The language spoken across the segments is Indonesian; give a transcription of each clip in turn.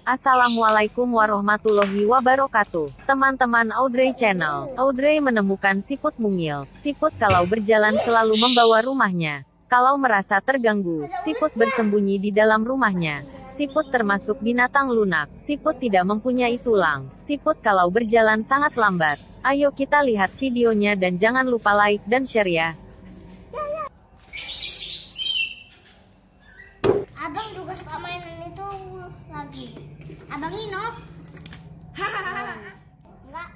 Assalamualaikum warahmatullahi wabarakatuh. Teman-teman Audrey Channel. Audrey menemukan siput mungil. Siput kalau berjalan selalu membawa rumahnya. Kalau merasa terganggu, siput bersembunyi di dalam rumahnya. Siput termasuk binatang lunak. Siput tidak mempunyai tulang. Siput kalau berjalan sangat lambat. Ayo kita lihat videonya dan jangan lupa like dan share ya. Abang juga suka mainan itu lagi. Abang Ino? Enggak.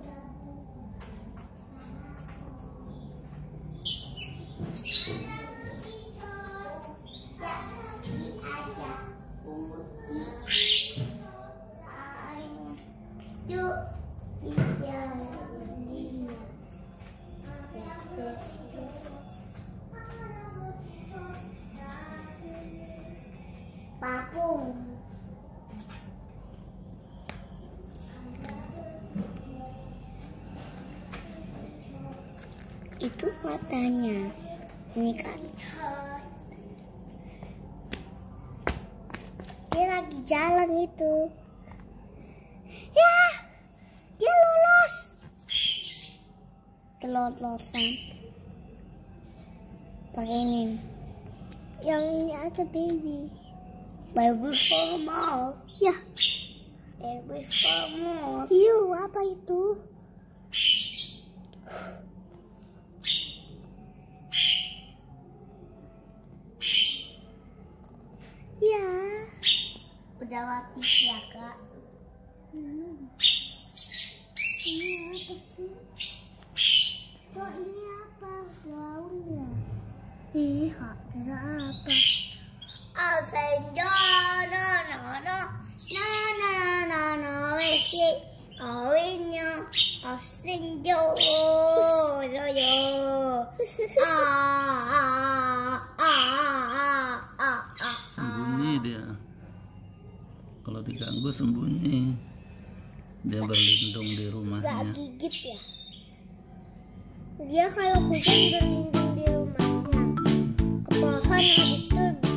Yuk. Papung. Itu matanya. Ini kan. Dia lagi jalan itu. Ya, dia lolos. Kelolosan. Pakai ini. Yang ini ada baby. Baby formal. Ya. Baby formal. Yuk, apa itu? Ya. Udah mati ya, Kak. Ini apa sih? Oh, ini apa? Daunnya. Ih, Kak, ada apa? Asenjo, no, no, no, no, no, no, no, wesi, awinyo, asenjo, yo, yo, Sembunyi dia. Kalau diganggu sembunyi. Dia berlindung di rumahnya. Gak gigit ya? Dia kalau hujan berlindung di rumahnya. Ke pohon habis itu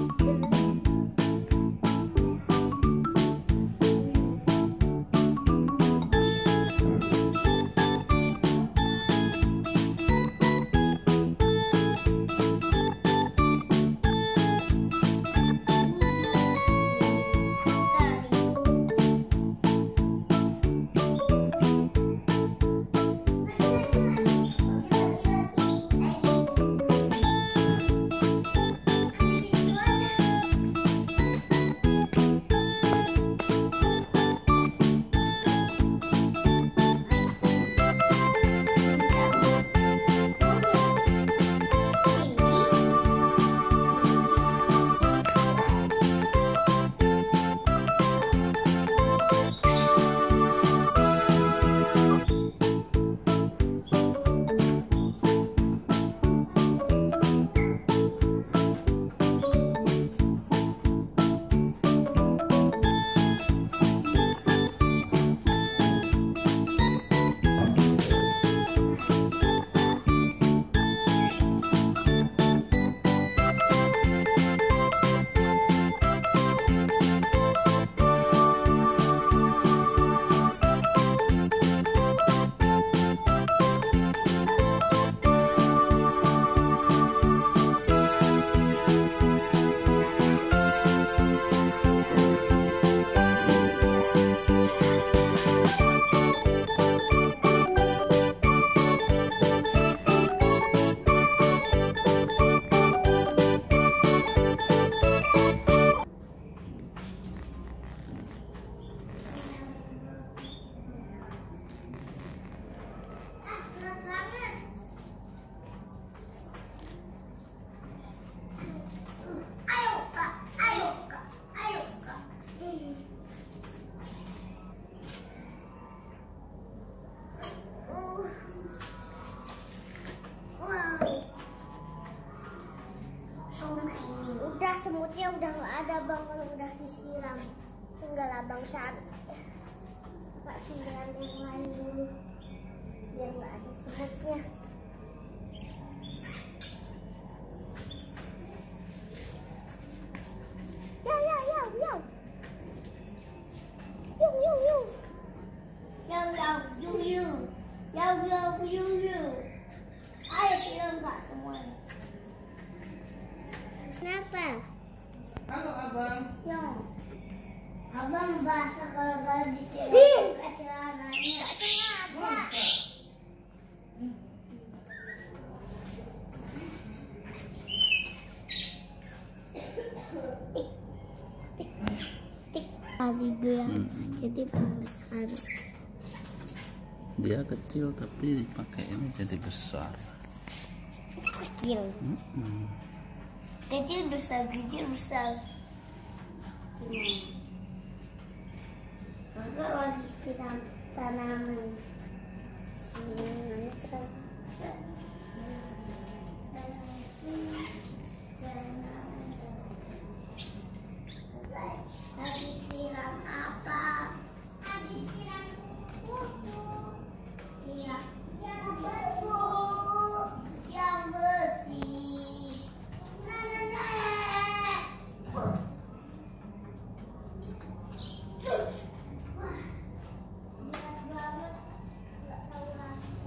udah semutnya udah nggak ada bang kalau udah disiram. Tinggal abang cari pak sembilan yang lain dulu biar nggak ada semutnya. Ya. Ayo siram Kak semuanya. Kenapa? Halo abang. Yang abang basah kalau disiram ke celananya. Kenapa? Tadi dia jadi besar. Dia kecil tapi dipakai ini jadi besar. Kecil. Kecil besar, kecil besar. Maka lagi siram tanaman. Habis siram apa? Habis siram pupuk. Siram yang bersih, yang bersih. Wah, berat banget. Nggak tahu rasa.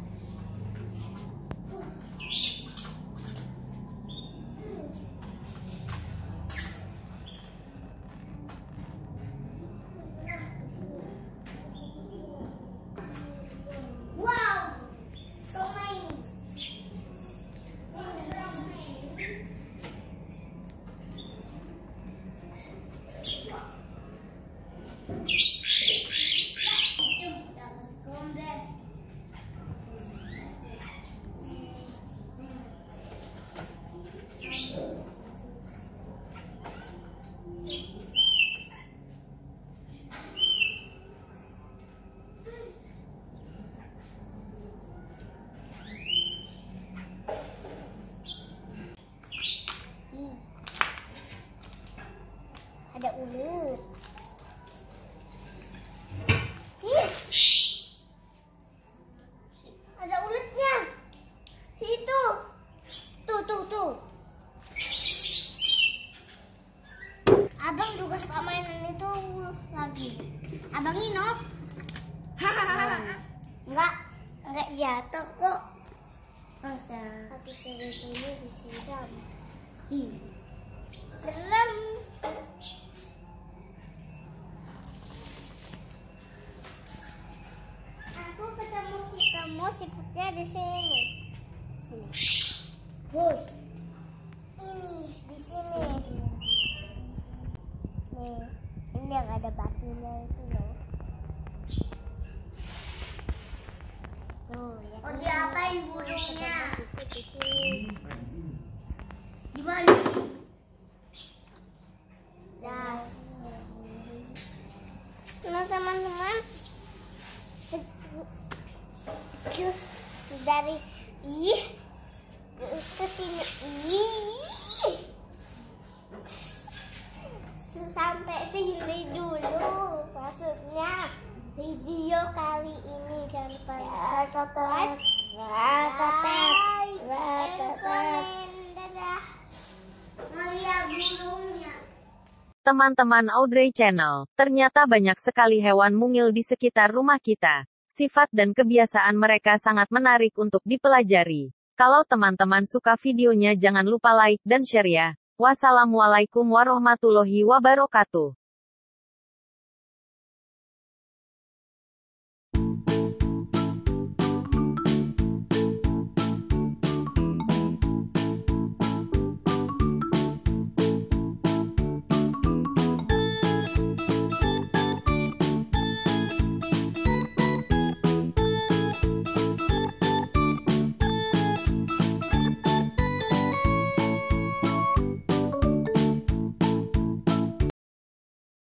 Wow, sama ini. Ada ulet. Ih. Ada uletnya. Situ. Tuh. Abang juga suka mainan itu lagi. Abang Ino. Enggak jatuh kok. Masa? Habis dari sini disiram. Serem. Aku ketemu siputnya di sini. Bos. Ini di sini. Nih, ini yang ada batunya itu loh. Tuh, ya. Oh, diapain burungnya? Di sini. Di mana? Nah, teman-teman, dari ke sini sampai sini dulu. Maksudnya video kali ini jangan lupa subscribe, komen, dadah. Melihat burungnya. Teman-teman Audrey Channel, ternyata banyak sekali hewan mungil di sekitar rumah kita. Sifat dan kebiasaan mereka sangat menarik untuk dipelajari. Kalau teman-teman suka videonya jangan lupa like dan share ya. Wassalamualaikum warahmatullahi wabarakatuh.